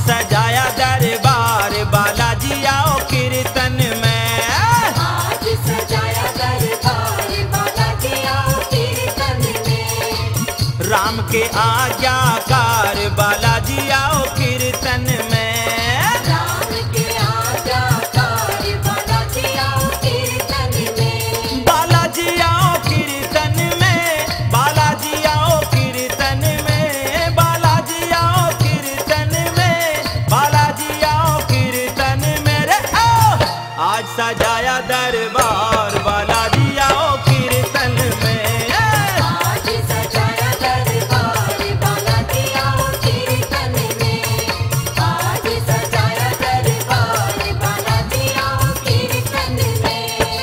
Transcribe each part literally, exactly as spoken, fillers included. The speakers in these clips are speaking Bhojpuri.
सजाया दरबार बालाजी आओ कीर्तन में। आज सजाया दरबार बालाजी आओ कीर्तन में। राम के आज्ञाकार बालाजी आओ कीर्तन में। राम के आज्ञाकार बालाजी आओ कीर्तन में। बालाजी आओ कीर्तन में, बालाजी आओ कीर्तन में, बालाजी आओ कीर्तन में, बालाजी आओ कीर्तन में रे आओ। आज सजाया दरबार बालाजी आओ कीर्तन में। आज सजाया दरबार बालाजी आओ कीर्तन में। आज सजाया दरबार बालाजी आओ कीर्तन में।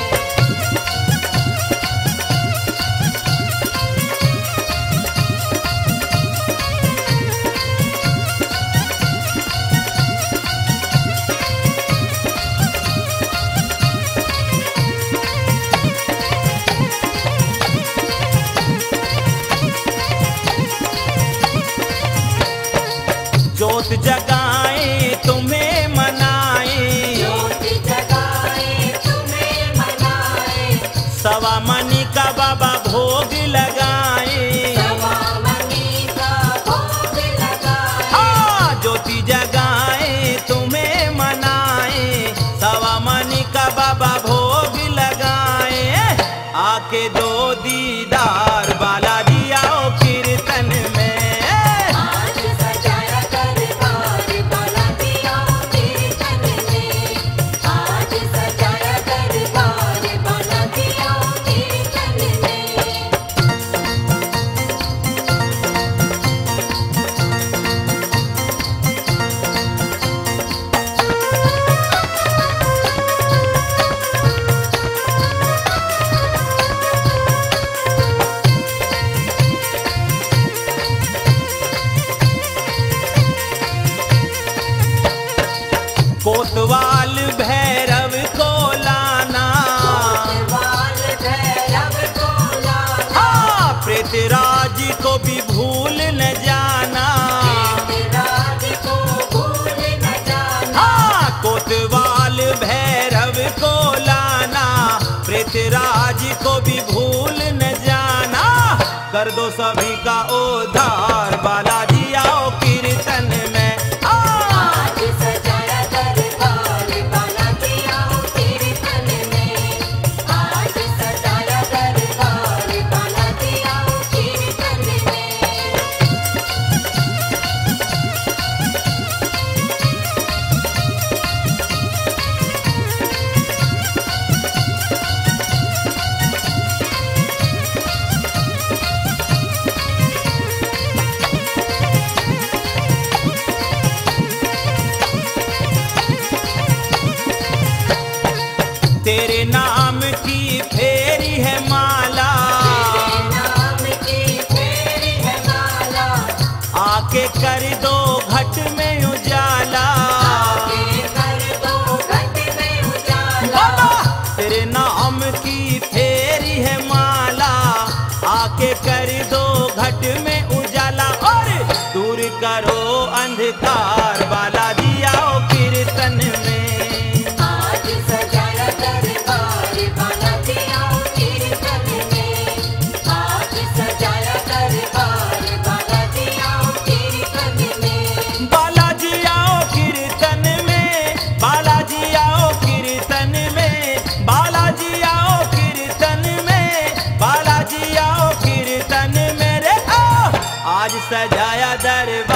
जोत जगाए तुम्हें मनाए, ज्योत जगाए तुम्हें मनाए। सवा मनी का बाबा भोग लगाए। सवा मनी का भोग लगाए। हाँ ज्योति जगाए तुम्हें मनाए, सवा मनी का बाबा भोग लगाए। आके दो दीदार बालाजी आओ कीर्तन में। आज सजाया दरबार बालाजी आओ कीर्तन में। आज सजाया दरबार बालाजी आओ कीर्तन में। कोतवाल भैरव को लाना, कोतवाल भैरव को लाना। हाँ प्रेतराज को भी भूल न जाना। राज को भूल न जाना। हाँ कोतवाल भैरव को लाना, प्रेतराज को भी भूल न जाना। कर दो सभी का उद्धार बालाजी आओ कीर्तन में। आज सजाया दरबार बालाजी आओ कीर्तन में। आज सजाया दरबार बालाजी आओ कीर्तन में। तेरे नाम की फेरी है माला, तेरे नाम की फेरी है माला। आके कर दो घट में उजाला। आके कर दो घट में उजाला। बाबा तेरे नाम की फेरी है माला, आके कर दो घट में उजाला। और दूर करो अंधकार बालाजी आओ कीर्तन में। आज सजाया दरबार बालाजी आओ कीर्तन में। आज सजाया दरबार बालाजी आओ कीर्तन में। बालाजी आओ कीर्तन में, बालाजी आओ कीर्तन में, बालाजी आओ कीर्तन में, बालाजी आओ कीर्तन में रे आओ। आज सजाया दरबार